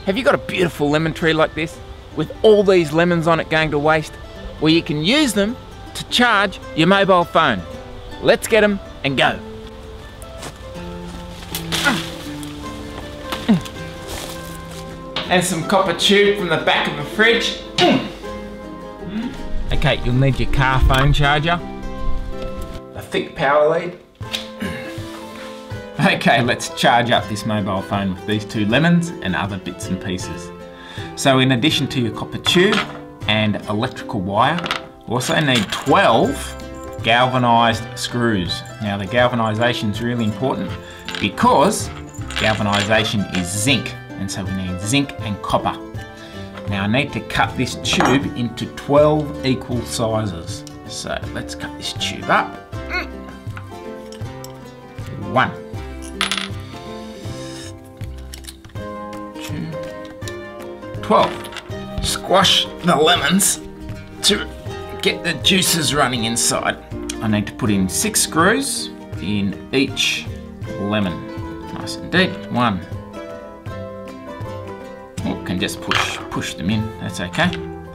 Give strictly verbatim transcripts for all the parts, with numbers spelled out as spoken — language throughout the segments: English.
Have you got a beautiful lemon tree like this, with all these lemons on it going to waste? Well, you can use them to charge your mobile phone. Let's get them and go. And some copper tube from the back of the fridge. Okay, you'll need your car phone charger, a thick power lead. Okay, let's charge up this mobile phone with these two lemons and other bits and pieces. So in addition to your copper tube and electrical wire, we also need twelve galvanized screws. Now the galvanization is really important because galvanization is zinc, and so we need zinc and copper. Now I need to cut this tube into twelve equal sizes. So let's cut this tube up. One. Two. twelve. Squash the lemons to get the juices running inside. I need to put in six screws in each lemon. Nice and deep. One. Oh, can just push push them in, that's okay.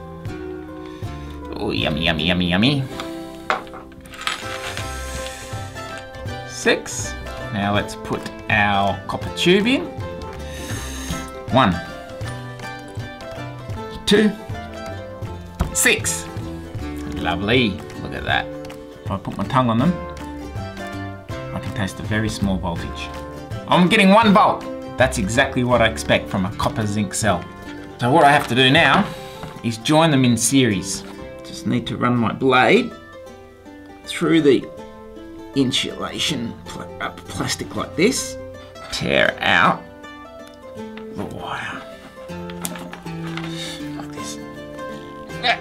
Oh, yummy, yummy, yummy, yummy. Six. Now let's put our copper tube in. One. Two. Six. Lovely, look at that. If I put my tongue on them, I can taste a very small voltage. I'm getting one volt. That's exactly what I expect from a copper zinc cell. So what I have to do now is join them in series. Just need to run my blade through the insulation pl uh, plastic like this. Tear out the wire. Like this. Yeah.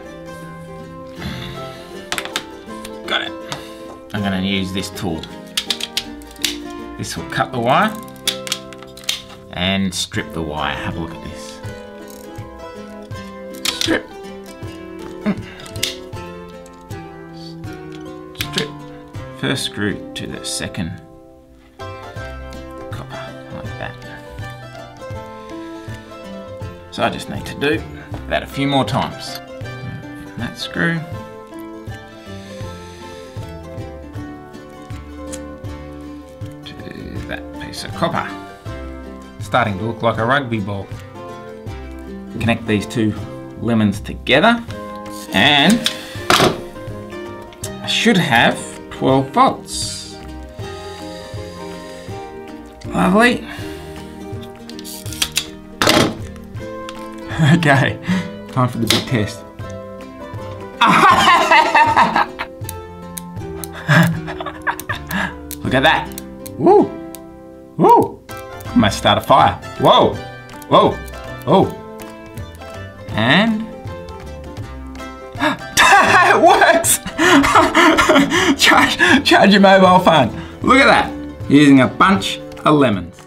Got it. I'm going to use this tool. This will cut the wire and strip the wire. Have a look at this. Strip. Strip. First screw to the second copper, like that. So I just need to do that a few more times. From that screw. To that piece of copper. Starting to look like a rugby ball. Connect these two lemons together and I should have twelve volts. Lovely. Okay, time for the big test. Look at that. Woo! Woo! I might start a fire. Whoa! Whoa! Whoa! And it works! charge, charge your mobile phone. Look at that. Using a bunch of lemons.